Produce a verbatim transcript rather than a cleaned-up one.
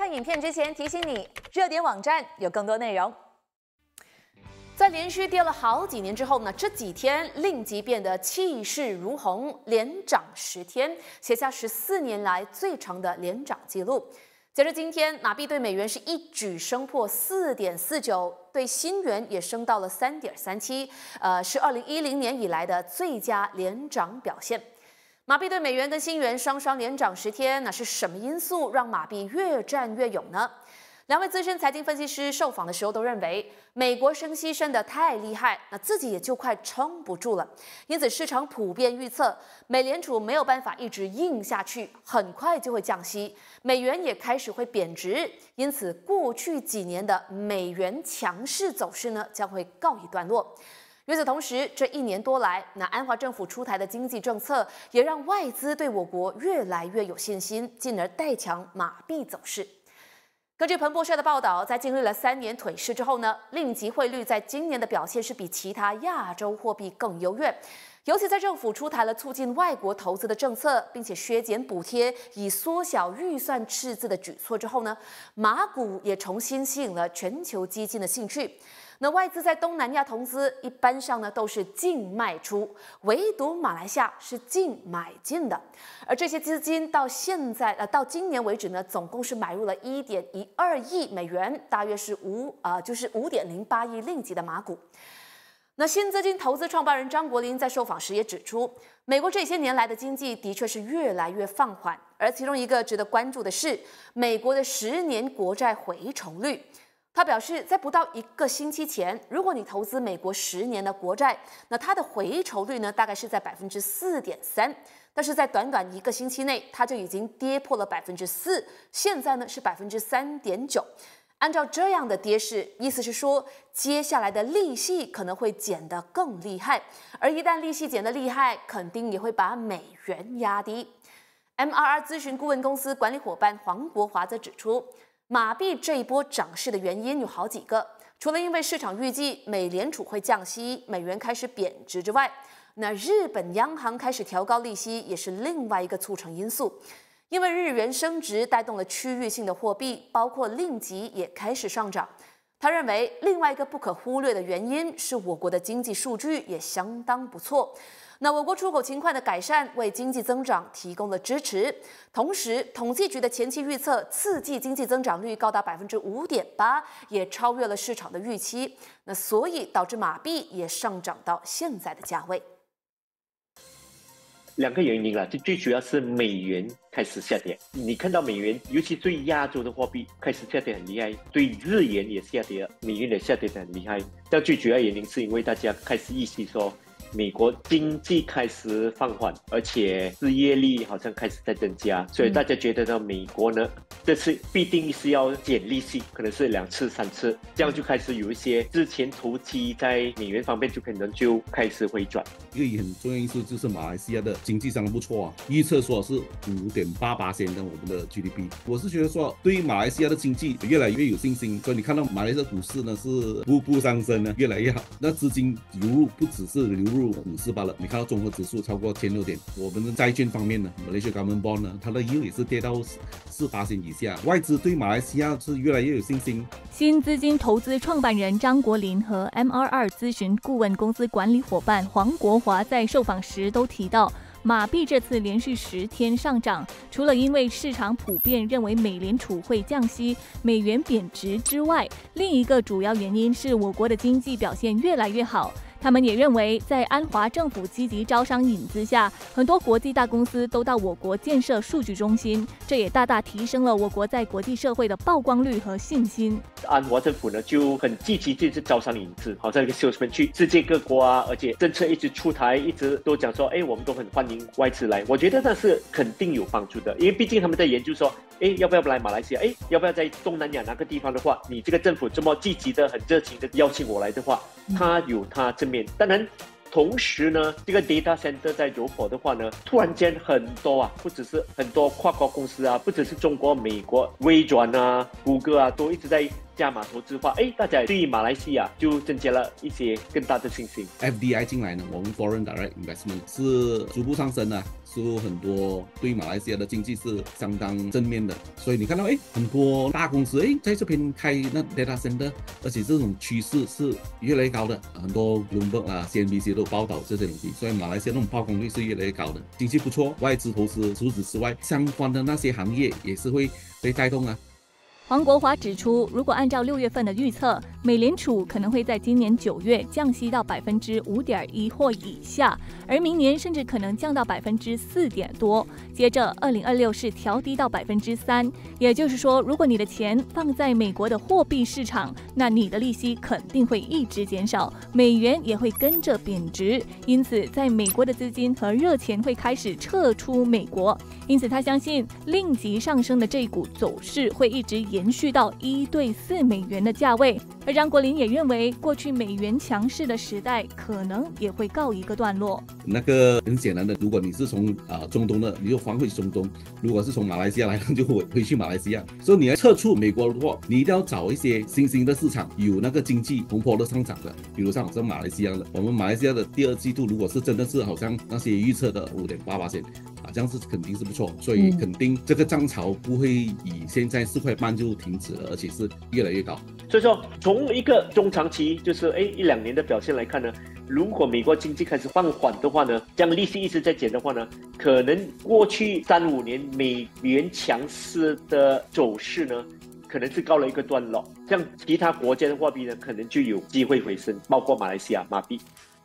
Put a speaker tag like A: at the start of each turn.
A: 看影片之前，提醒你，热点网站有更多内容。在连续跌了好几年之后呢，这几天令吉变得气势如虹，连涨十天，写下十四年来最长的连涨纪录。截至今天，马币对美元是一举升破四点四九，对新元也升到了三点三七，呃，是二零一零年以来的最佳连涨表现。马币对美元跟新元双双连涨十天，那是什么因素让马币越战越勇呢？两位资深财经分析师受访的时候都认为，美国升息升得太厉害，那自己也就快撑不住了。因此，市场普遍预测，美联储没有办法一直硬下去，很快就会降息，美元也开始会贬值。因此，过去几年的美元强势走势呢，将会告一段落。与此同时，这一年多来，那安华政府出台的经济政策，也让外资对我国越来越有信心，进而带强马币走势。根据彭博社的报道，在经历了三年颓势之后呢，令吉汇率在今年的表现是比其他亚洲货币更优越。尤其在政府出台了促进外国投资的政策，并且削减补贴，以缩小预算赤字的举措之后呢，马股也重新吸引了全球基金的兴趣。那外资在东南亚投资一般上呢都是净卖出，唯独马来西亚是净买进的。而这些资金到现在呃到今年为止呢，总共是买入了一点一二亿美元，大约是五呃就是五点零八亿令吉的马股。那新资金投资创办人张国林在受访时也指出，美国这些年来的经济的确是越来越放缓，而其中一个值得关注的是美国的十年国债回酬率。他表示，在不到一个星期前，如果你投资美国十年的国债，那它的回酬率呢，大概是在百分之四点三。但是在短短一个星期内，它就已经跌破了百分之四，现在呢是百分之三点九。按照这样的跌势，意思是说，接下来的利息可能会减得更厉害，而一旦利息减得厉害，肯定也会把美元压低。M R R 咨询顾问公司管理伙伴黄国华则指出，马币这一波涨势的原因有好几个，除了因为市场预计美联储会降息，美元开始贬值之外，那日本央行开始调高利息也是另外一个促成因素。因为日元升值带动了区域性的货币，包括令吉也开始上涨。他认为另外一个不可忽略的原因是我国的经济数据也相当不错。那我国出口情况的改善为经济增长提供了支持，同时统计局的前期预测次季经济增长率高达百分之五点八，也超越了市场的预期。那所以导致马币也上涨到现在的价位。
B: 两个原因啦，最最主要是美元开始下跌。你看到美元，尤其对亚洲的货币开始下跌很厉害，对日元也下跌了，美元也下跌得很厉害。但最主要原因是因为大家开始意识说，美国经济开始放缓，而且失业率好像开始在增加，所以大家觉得呢，美国呢这次必定是要减利息，可能是两次、三次，这样就开始有一些之前投机在美元方面就可能就开始回转。
C: 一个很重要因素就是马来西亚的经济相当不错啊，预测说是五点八八%的我们的 G D P。我是觉得说，对于马来西亚的经济越来越有信心，所以你看到马来西亚股市呢是步步上升呢，越来越好。那资金流入不只是流入股市罢了，你看到综合指数超过千六点。我们的债券方面呢 ，Malaysia Government Bond 呢，它的 yield 也是跌到四八%以下。外资对马来西亚是越来越有信心。
D: 新资金投资创办人张国林和 M R R 咨询顾问公司管理伙伴黄国华在受访时都提到，马币这次连续十天上涨，除了因为市场普遍认为美联储会降息、美元贬值之外，另一个主要原因是我国的经济表现越来越好。他们也认为，在安华政府积极招商引资下，很多国际大公司都到我国建设数据中心，这也大大提升了我国在国际社会的曝光率和信心。
B: 安华政府呢就很积极，就是招商引资，好像一个 salesman 去世界各国啊，而且政策一直出台，一直都讲说，哎，我们都很欢迎外资来。我觉得那是肯定有帮助的，因为毕竟他们在研究说，哎，要不要来马来西亚？哎，要不要在东南亚哪个地方的话，你这个政府这么积极的、很热情的邀请我来的话，它有它正面。当然，同时呢，这个 data center 在柔佛的话呢，突然间很多啊，不只是很多跨国公司啊，不只是中国、美国、微软啊、谷歌啊，都一直在加码投资化，哎，大家对于马来西亚就增加了一些更大的信心。
C: F D I 进来呢，我们 Foreign Direct Investment 是逐步上升的， 是很多对马来西亚的经济是相当正面的。所以你看到哎，很多大公司哎在这边开那 data center， 而且这种趋势是越来越高的。很多 Bloomberg 啊、C N B C 都有报道这些东西，所以马来西亚那种曝光率是越来越高的，经济不错，外资投资除此之外，相关的那些行业也是会被带动啊。
D: 黄国华指出，如果按照六月份的预测，美联储可能会在今年九月降息到百分之五点一或以下，而明年甚至可能降到百分之四点多。接着，二零二六是调低到百分之三。也就是说，如果你的钱放在美国的货币市场，那你的利息肯定会一直减少，美元也会跟着贬值。因此，在美国的资金和热钱会开始撤出美国。因此，他相信令吉上升的这一股走势会一直延续到一对四美元的价位，而张国林也认为，过去美元强势的时代可能也会告一个段落。
C: 那个很显然的，如果你是从啊、呃、中东的，你就还回中东；如果是从马来西亚来，就回回去马来西亚。所以你要撤出美国的话，你一定要找一些新兴的市场，有那个经济蓬勃的上涨的，比如像像马来西亚的。我们马来西亚的第二季度，如果是真的是好像那些预测的五点八八%。啊，这样是肯定是不错，所以肯定这个涨潮不会以现在四块半就停止了，而且是越来越高。
B: 所以说，从一个中长期，就是哎一两年的表现来看呢，如果美国经济开始放缓的话呢，这样利息一直在减的话呢，可能过去三五年美元强势的走势呢，可能是告了一个段落，这样其他国家的货币呢，可能就有机会回升，包括马来西亚马币。